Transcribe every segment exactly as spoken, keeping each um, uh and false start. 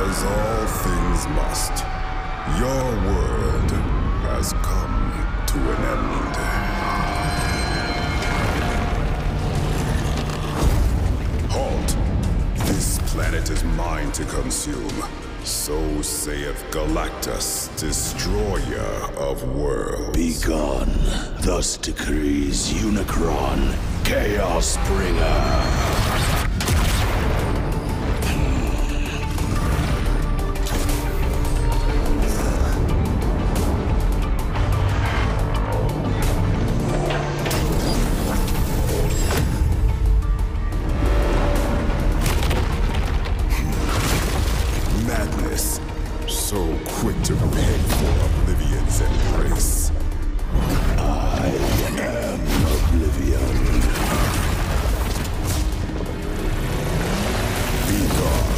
As all things must, your world has come to an end. Halt! This planet is mine to consume. So saith Galactus, destroyer of worlds. Begone. Thus decrees Unicron, Chaos Bringer. So quick to beg for Oblivion's embrace. I am Oblivion. Be gone.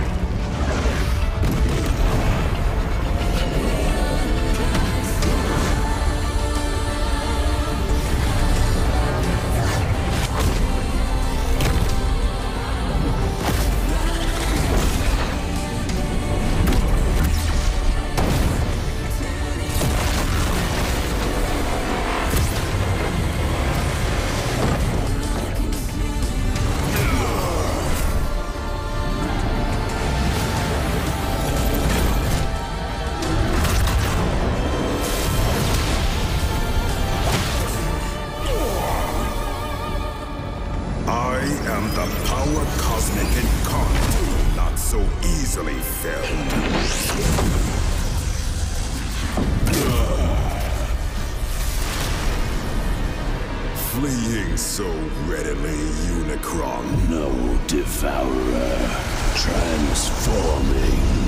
I am the power cosmic incarnate, not so easily felled. Fleeing so readily, Unicron. No devourer, transforming.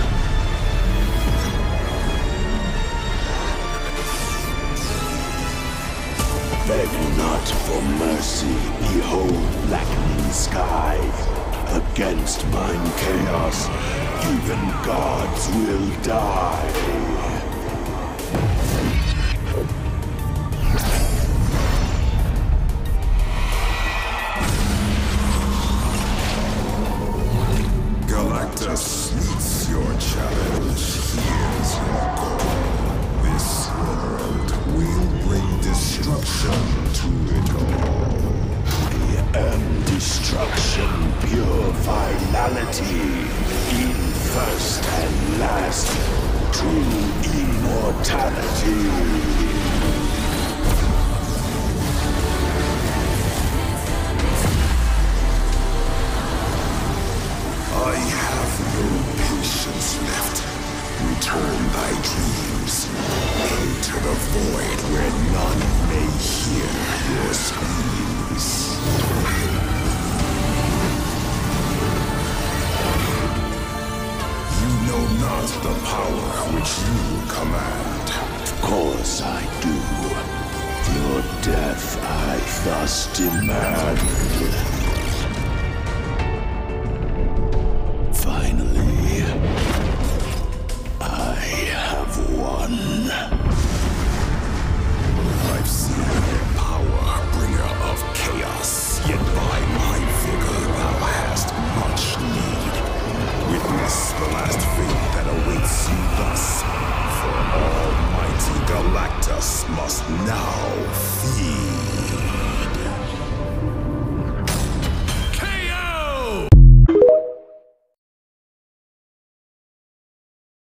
Beg not for mercy, behold blackening sky. Against mine chaos, even gods will die. Galactus meets your challenge. Here's your goal. This world will bring destruction to it all. I am destruction, pure finality, in first and last, true immortality. I have no patience left. Return thy dreams. Enter the void where none may hear your screams. You know not the power which you command. Of course I do. Your death I thus demand. Finally, I have won. I've seen the power bringer of chaos, yet by my vigor thou hast much need. Witness the last fate that awaits you thus, for Almighty Galactus must now feed.